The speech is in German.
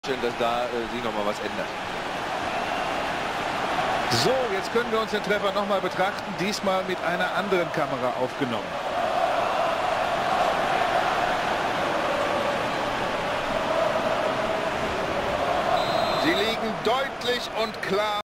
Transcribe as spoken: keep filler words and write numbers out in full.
vorstellen, dass da äh, sich noch mal was ändert. So, jetzt können wir uns den Treffer noch mal betrachten, diesmal mit einer anderen Kamera aufgenommen. Sie liegen deutlich und klar.